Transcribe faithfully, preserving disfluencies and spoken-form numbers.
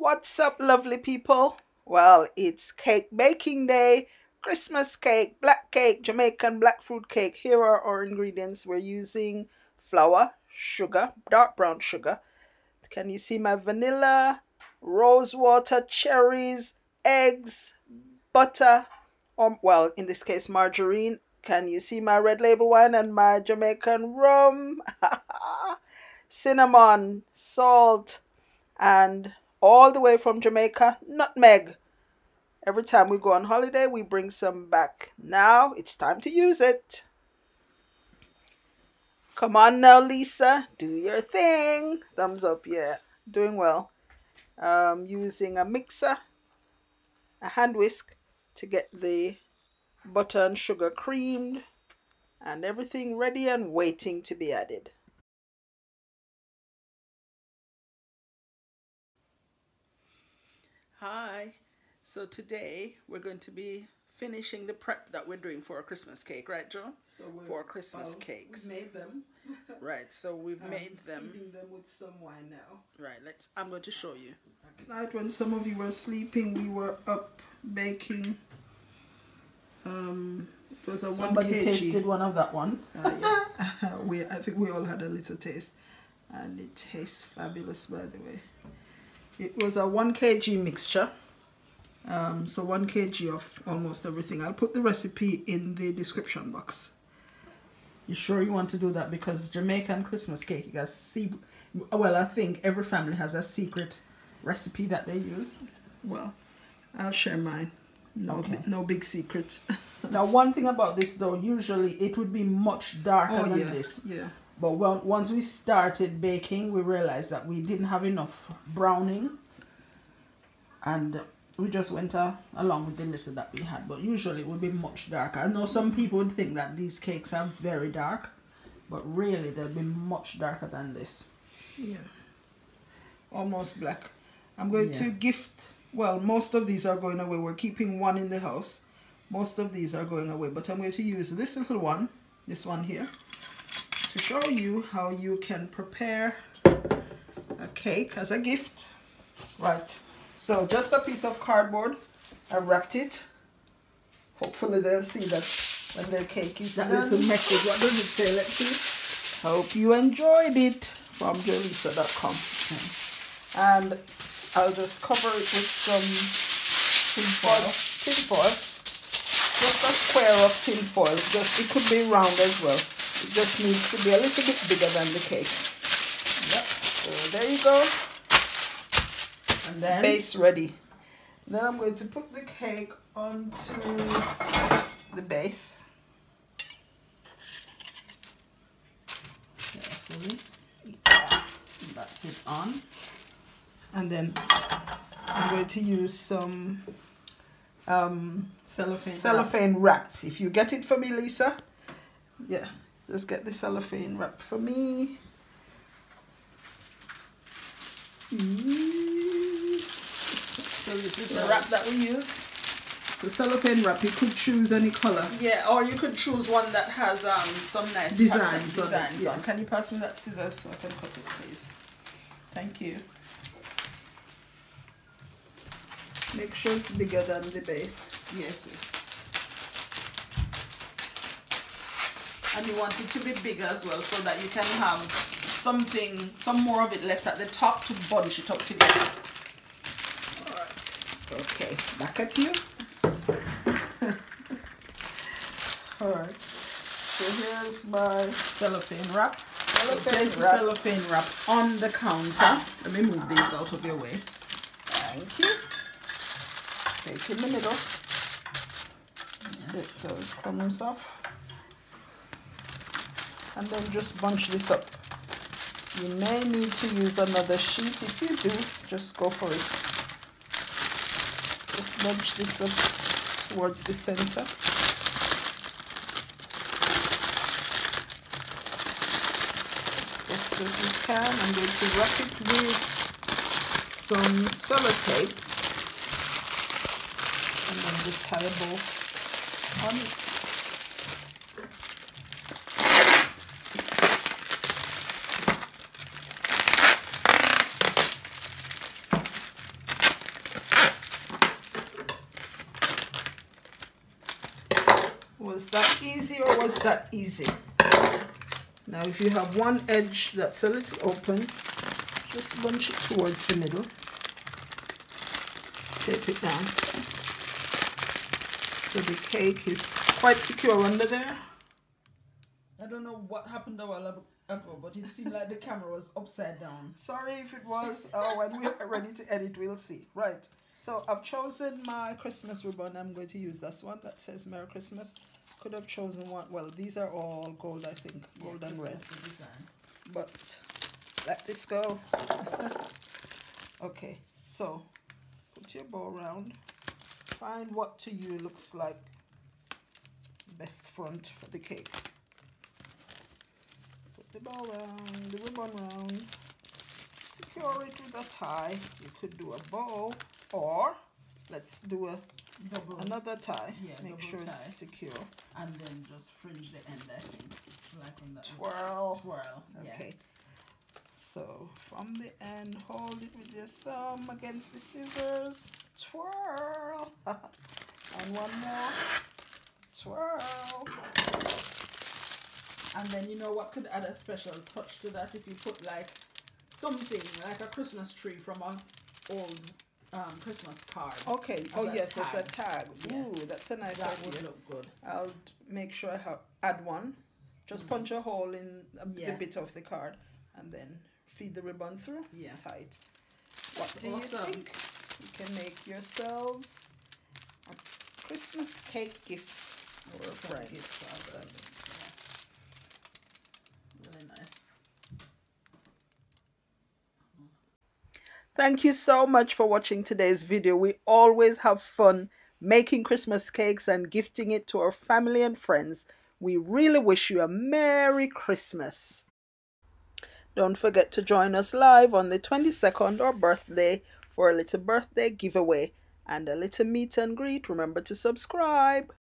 What's up, lovely people? Well, it's cake baking day, Christmas cake, black cake, Jamaican black fruit cake. Here are our ingredients. We're using flour, sugar, dark brown sugar. Can you see my vanilla, rose water, cherries, eggs, butter, or well, in this case, margarine. Can you see my red label wine and my Jamaican rum? Cinnamon, salt, and all the way from Jamaica, nutmeg. Every time we go on holiday, we bring some back. Now it's time to use it. Come on now, Lisa, do your thing. Thumbs up, yeah, doing well. Um, using a mixer, a hand whisk to get the butter and sugar creamed and everything ready and waiting to be added. Hi, so today we're going to be finishing the prep that we're doing for a Christmas cake, right, Joe? So for Christmas well, cakes. We made them. Right, so we've um, made them. Feeding them with some wine now. Right, let's. I'm going to show you. Last night when some of you were sleeping, we were up baking. Um, it was a Somebody one kg. Tasted one of that one. Uh, yeah. we, I think we all had a little taste, and it tastes fabulous, by the way. It was a one kg mixture. Um, so one kg of almost everything. I'll put the recipe in the description box. You sure you want to do that? Because Jamaican Christmas cake, you guys see, well, I think every family has a secret recipe that they use. Well, I'll share mine. No, okay. No big secret. Now, one thing about this though, usually it would be much darker oh, than yeah. this. Yeah. But when, once we started baking, we realized that we didn't have enough browning. And we just went uh, along with the little that we had. But usually it would be much darker. I know some people would think that these cakes are very dark. But really, they'll be much darker than this. Yeah. Almost black. I'm going yeah. to gift... Well, most of these are going away. We're keeping one in the house. Most of these are going away. But I'm going to use this little one, this one here, to show you how you can prepare a cake as a gift. Right. So just a piece of cardboard. I wrapped it. Hopefully they'll see that when their cake is that done. Little message. What does it say? Let's see. Hope you enjoyed it from Jolisa dot com. Okay. And I'll just cover it with some tin foil. Tin foil. Just a square of tin foil. Just it could be round as well. It just needs to be a little bit bigger than the cake. Yep. So there you go. And then base ready. Then I'm going to put the cake onto the base. Carefully. That's it on. And then I'm going to use some um, cellophane, cellophane wrap. wrap. If you get it for me, Lisa. Yeah, just get the cellophane wrap for me. So this is the wrap that we use. So cellophane wrap, you could choose any color. Yeah, or you could choose one that has um, some nice designs, designs on, yeah. on. Can you pass me that scissors so I can cut it, please? Thank you. Make sure it's bigger than the base. Yeah, it is. And you want it to be bigger as well so that you can have something, some more of it left at the top to bunch it up together. Alright. Okay, back at you. Alright. So here's my cellophane wrap. Cellophane so wrap. cellophane wrap on the counter. Let me move these out of your way. Thank you. Take in the middle. Stick those crumbs off. And then just bunch this up. You may need to use another sheet. If you do, just go for it. Just bunch this up towards the center. As best as you can. I'm going to wrap it with some sellotape. And then just tie a bow on it. Was that easy or was that easy? Now if you have one edge that's a little open, just bunch it towards the middle. Tape it down. So the cake is quite secure under there. I don't know what happened a while ago, but it seemed like the camera was upside down. Sorry if it was. Uh, when we're ready to edit, we'll see. Right. So I've chosen my Christmas ribbon. I'm going to use this one that says Merry Christmas. Could have chosen one. Well, these are all gold, I think. Gold yeah, and red. Design. But let this go. Okay. So put your bow around. Find what to you looks like best front for the cake. Put the bow around, the ribbon around. Secure it with a tie. You could do a bow, or let's do a double, another tie. Yeah, make sure tie. It's secure. And then just fringe the end, I think. Like on that twirl. Twirl. Okay. Yeah. So from the end, hold it with your thumb against the scissors. Twirl. And one more. Twirl. And then you know what could add a special touch to that if you put like something like a Christmas tree from an old um, Christmas card. Okay. Oh yes, tag. It's a tag. Yeah. Ooh, that's a nice that idea. Would look good. I'll make sure I have add one. Just mm-hmm. punch a hole in a, yeah. the bit of the card, and then feed the ribbon through. Yeah. Tight. What that's do awesome. You think? You can make yourselves a Christmas cake gift for a friend. Gift for others. Yeah. Really nice. Thank you so much for watching today's video. We always have fun making Christmas cakes and gifting it to our family and friends. We really wish you a Merry Christmas. Don't forget to join us live on the twenty-second, or birthday, for a little birthday giveaway and a little meet and greet. Remember to subscribe.